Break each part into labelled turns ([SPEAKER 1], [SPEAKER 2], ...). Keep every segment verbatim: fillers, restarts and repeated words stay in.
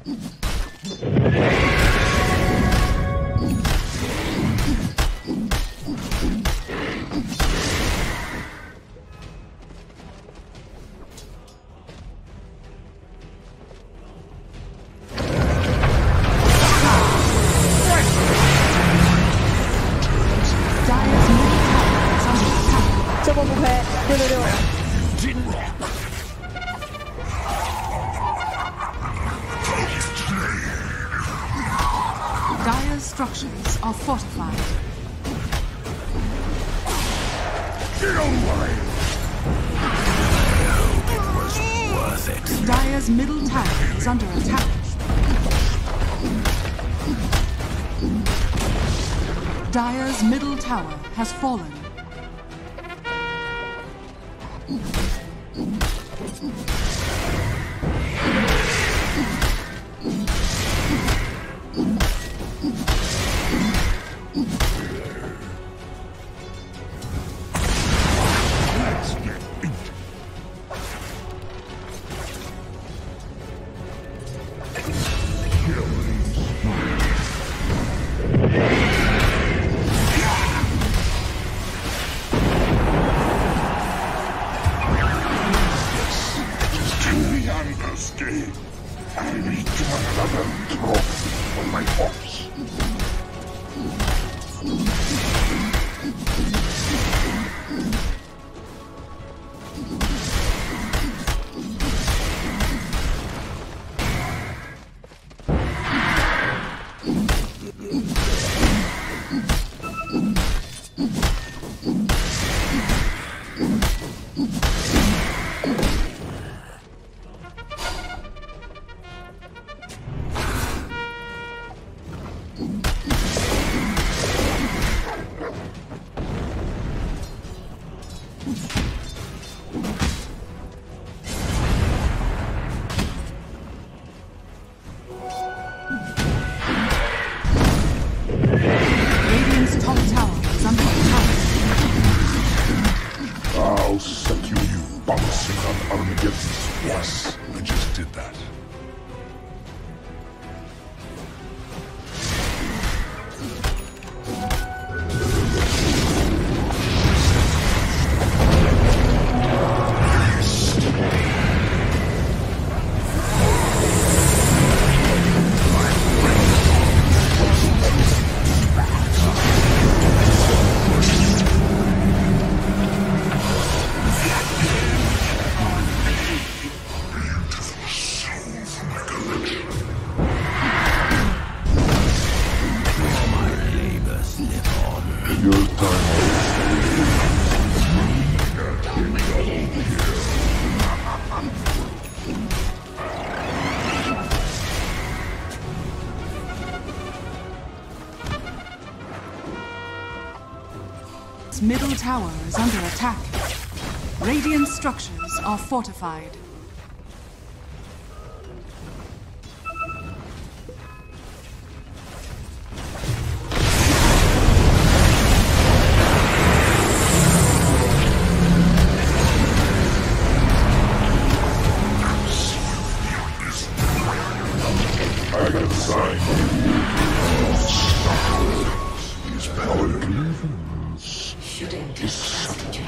[SPEAKER 1] 这波不亏，六六六。
[SPEAKER 2] Dire's structures are fortified.
[SPEAKER 3] Get away! I hope it was worth it.
[SPEAKER 2] Dire's middle tower is under attack. Dire's middle tower has fallen.
[SPEAKER 3] I need another trophy for my horse. I'll set you, you bouncing on Armageddon's yes, I just did that. Your time.
[SPEAKER 2] Its middle tower is under attack. Radiant structures are fortified.
[SPEAKER 3] I have signed you. These powered grievance is substitute.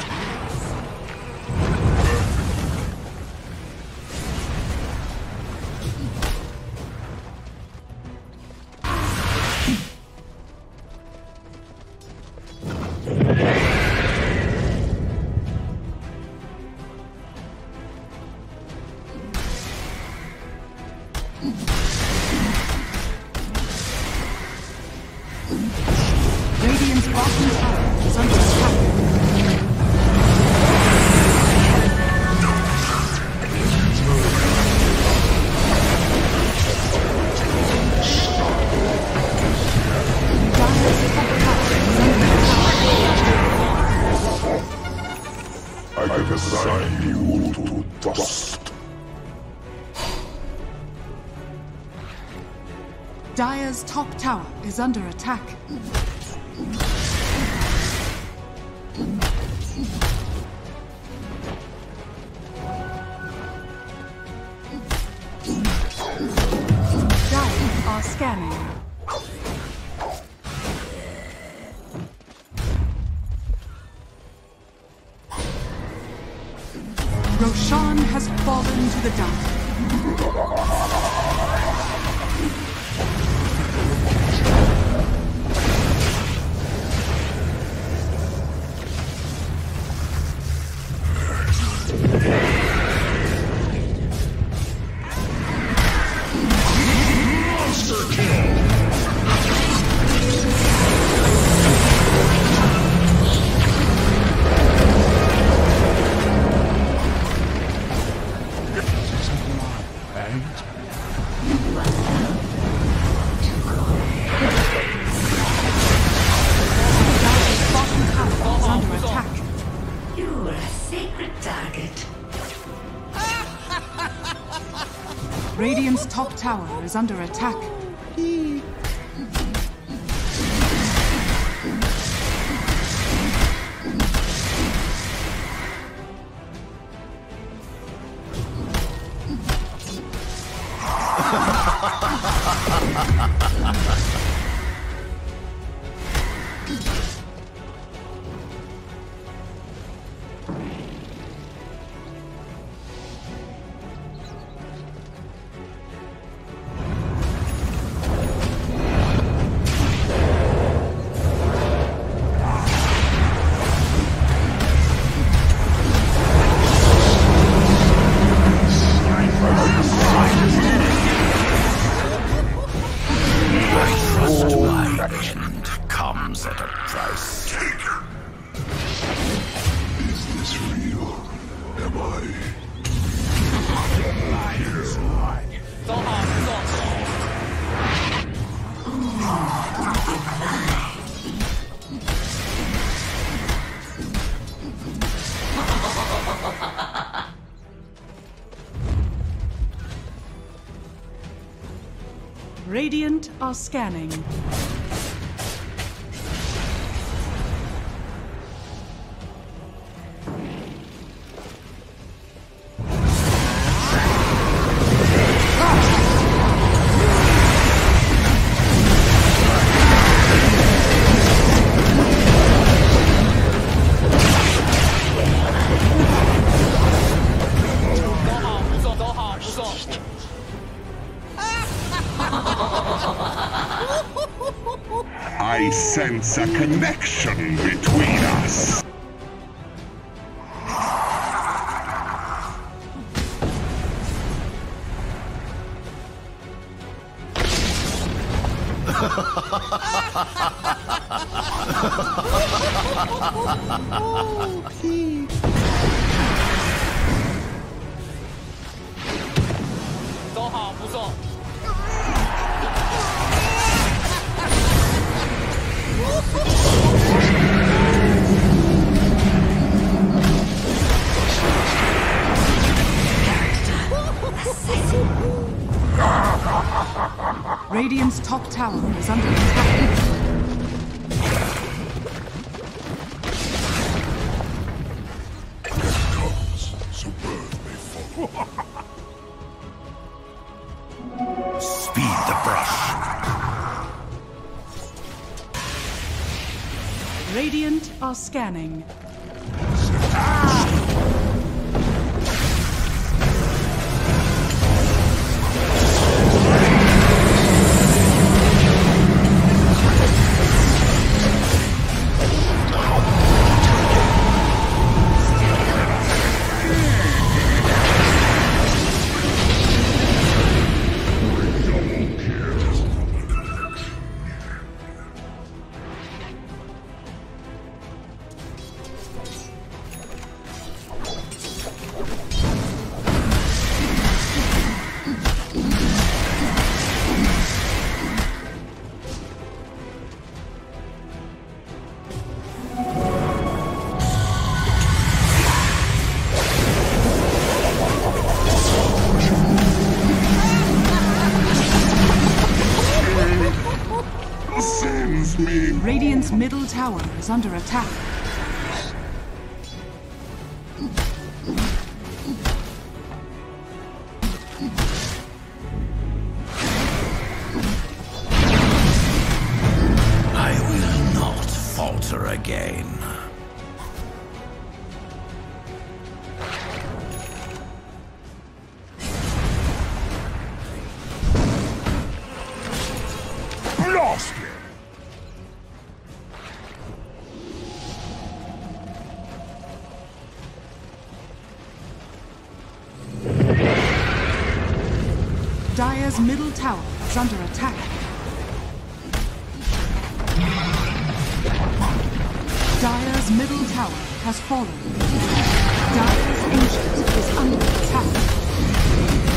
[SPEAKER 2] Radiant's bottom tower is under attack.
[SPEAKER 3] I have assigned you to dust.
[SPEAKER 2] Dire's top tower is under attack. scanning. Roshan has fallen to the dark.
[SPEAKER 3] Monster kill!
[SPEAKER 2] Radiant's top tower is under attack.
[SPEAKER 3] Comes at a price. Is this real? Am I?
[SPEAKER 2] Radiant are scanning.
[SPEAKER 3] I sense a connection between us.
[SPEAKER 2] Radiant's top tower is under attack.
[SPEAKER 3] Comes, so birth may follow. Speed the brush.
[SPEAKER 2] Radiant are scanning.
[SPEAKER 3] Me.
[SPEAKER 2] Radiant's middle tower is under attack. Dire's middle tower is under attack. Dire's middle tower has fallen. Dire's ancient is under attack.